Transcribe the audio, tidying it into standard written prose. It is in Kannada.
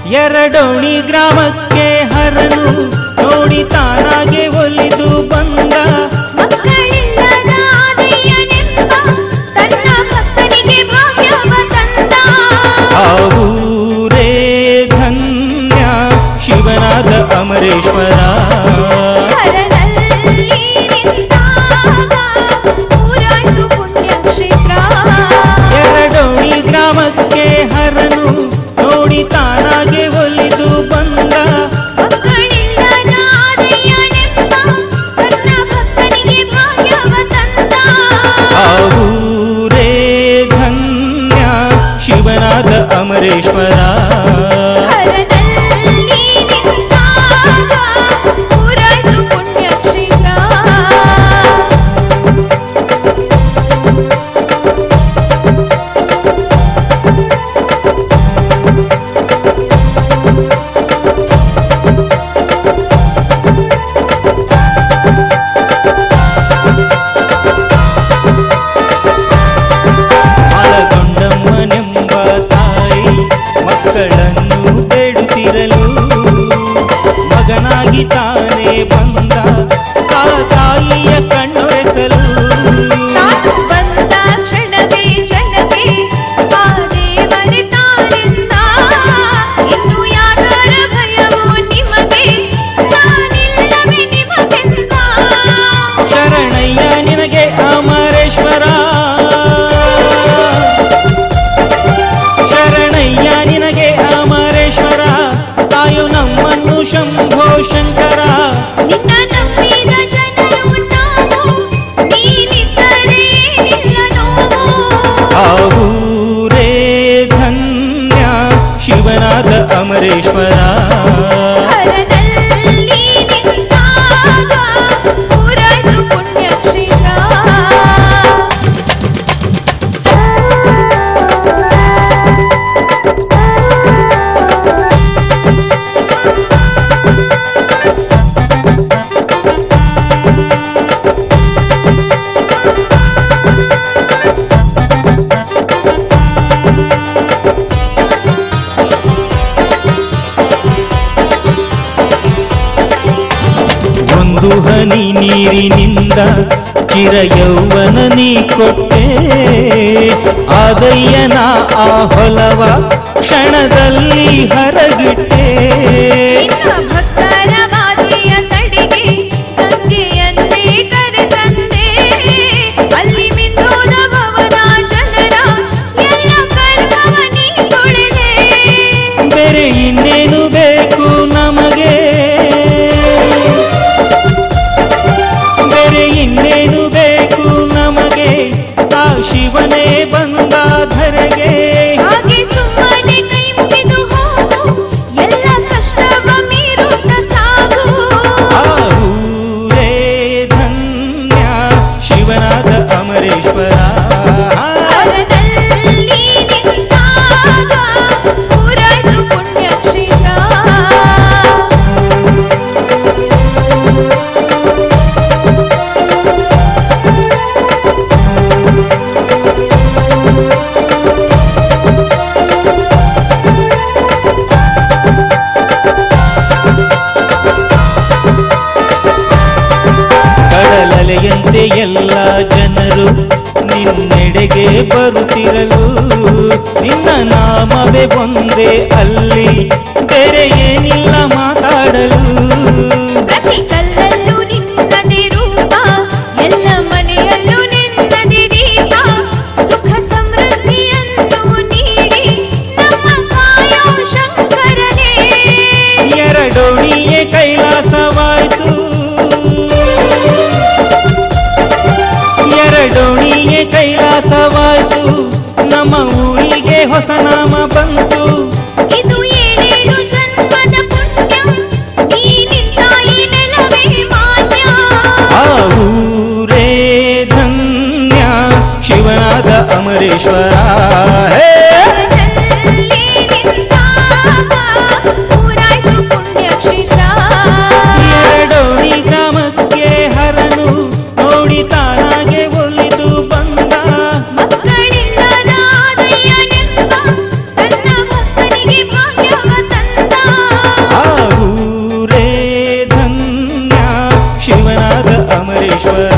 ಎರಡೋಣಿ ಗ್ರಾಮಕ್ಕೆ ಹರನು ನೋಡಿ ತಾನಾಗೆ ಒಲಿದು ಬಂದ. ಮಕ್ಕಳಿಲ್ಲದ ಆದಯ್ಯನೆಂಬ ತನ್ನ ಭಕ್ತನಿಗೆ ಭಾಗ್ಯವ ತಂದ. ಆ ಊರೇ ಧನ್ಯ ಶಿವನಾದ ಅಮರೇಶ್ವರ. ಹರನಲ್ಲಿ ನಿಂತಾಗ ಊರಾಯ್ತು ಪುಣ್ಯಕ್ಷೇತ್ರ. ಎರಡೋಣಿ ಗ್ರಾಮಕ್ಕೆ ಹರನು ನೋಡಿ ತಾನಾಗೆ ಒಲಿದು ಬಂದ. ಮಕ್ಕಳಿಲ್ಲದ ಆದಯ್ಯನೆಂಬ ತನ್ನ ಭಕ್ತನಿಗೆ ಭಾಗ್ಯವ ತಂದ. ಆ ಊರೇ ಧನ್ಯ ಶಿವನಾದ ಅಮರೇಶ್ವರ. ಹರನಲ್ಲಿ ನಿಂತಾಗ ಊರಾಯ್ತು ಪುಣ್ಯಕ್ಷೇತ್ರ. ಮಾಲಗೊಂಡಮ್ಮನೆಂಬ ತಾಯಿ ಮಕ್ಕಳನ್ನು ಬೇಡುತ್ತಿರಲು ಮಗನಾಗಿ ತಾನೇ ಬಂದ ಆ ತಾಯಿಯ ಕಣ್ಣೊರೆಸಲು. ತಾನು ಬಂದ ಕ್ಷಣವೇ ಜನವೇ ಆ ದೇವರೇ ತಾಳಿಂದ. ಇನ್ನು ಯಾರ ಭಯವು ನಿಮಗೆ ನಾನಿಲ್ಲವೇ ನಿಮಗೆಂದ. ಶರಣಯ್ಯ ನಿನಗೆ ಅಮರೇಶ್ವರ, ಶರಣಯ್ಯ ನಿನಗೆ ಅಮರೇಶ್ವರ. ತಾಯು ನಮ್ಮನ್ನು ಶಂಭೋ ಶಂಕರ. ನಿನ್ನ ನಂಬಿದ ಜನರು ನಾವು, ನೀನಿದ್ದರೆ ಏನಿಲ್ಲ ನೋವು. ಆ ಊರೇ ಧನ್ಯ ಶಿವನಾದ ಅಮರೇಶ್ವರ. ಹರನಲ್ಲಿ ನಿಂತಾಗ ಊರಾಯ್ತು ಪುಣ್ಯಕ್ಷೇತ್ರ. ಒಂದು ಹನಿ ನೀರಿನಿಂದ ಚಿರಯೌವನ ನೀ ಕೊಟ್ಟೆ. ಆದಯ್ಯನ ಆ ಹೊಲವ ಕ್ಷಣದಲ್ಲಿ ಹರಗಿಟ್ಟೆ. ನಿನ್ನ ಭಕ್ತರ ಬಾಧೆಯ ತಡೆಗೆ ಗಂಗೆಯನ್ನೇ ಕರೆತಂದೆ. ಅಲ್ಲಿ ಮಿಂದೋದ ಭವನ ಜನರ ಎಲ್ಲ ಕರ್ಮವ ನೀ ತೊಳೆದೆ. ಬೇರೆ ಇನ್ನೇನು ಬೇಕು ನಮಗೆ, ಬೇರೆ ಇನ್ನೇನು ಬೇಕು ನಮಗೆ. ಆ ಶಿವನೇ ಬಂದ ಧರೆಗೆ. ಹಾಗೆ ಸುಮ್ಮನೆ ಕೈ ಮುಗಿದು ಹೋಗು, ಎಲ್ಲ ಕಷ್ಟವ ಮೀರುತ್ತ ಸಾಗು. ಆ ಊರೇ ಧನ್ಯ ಶಿವನಾದ ಅಮರೇಶ್ವರ. ಹರನಲ್ಲಿ ನಿಂತಾಗ ಊರಾಯ್ತು ಪುಣ್ಯಕ್ಷೇತ್ರ. ಕಡಲಲೆಯಂತೆ ಎಲ್ಲ ಜನರು ನಿನ್ನೆಡೆಗೆ ಬರುತ್ತಿರಲು. ನಿನ್ನ ನಾಮವೇ ಒಂದೇ ಅಲ್ಲಿ, ಬೇರೆ ಏನಿಲ್ಲ ಮಾತಾಡಲು. ಪ್ರತಿ ಕಲ್ಲಲ್ಲೂ ನಿನ್ನದೇ ರೂಪ, ಎಲ್ಲ ಮನೆಯಲ್ಲೂ ನಿನ್ನದೇ ದೀಪ. ಸುಖ ಸಮೃದ್ಧಿಯನ್ನು ನೀಡಿ ನಮ್ಮ ಕಾಯೋ ಶಂಕರನೇ. ಎರಡೋಣಿಯೇ ಕೈಲಾಸವಾಯ್ತು, ಎರಡೋಣಿಯೇ ಕೈಲಾಸವಾಯ್ತು. ನಮ್ಮ ಊರಿಗೆ ಹೊಸ ನಾಮ ಬಂತು. ಇದು ಏಳೇಳು ಜನ್ಮದ ಪುಣ್ಯ, ನೀನಿಂದ ಈ ನೆಲವೇ ಮಾನ್ಯ. ಆ ಊರೇ ಧನ್ಯ ಶಿವನಾದ ಅಮರೇಶ್ವರ. ಹೇ ಹರನಲ್ಲಿ ನಿಂತಾಗ ಊರಾಯ್ತು ಪುಣ್ಯಕ್ಷೇತ್ರ. ಎರಡೋಣಿ ಗ್ರಾಮಕ್ಕೆ ಹರನು ನೋಡಿ ತಾನಾಗೆ ಒಲಿದು ಬಂದ. ಮಕ್ಕಳಿಲ್ಲದ ಆದಯ್ಯನೆಂಬ ಅಮರೇಶ್ವರ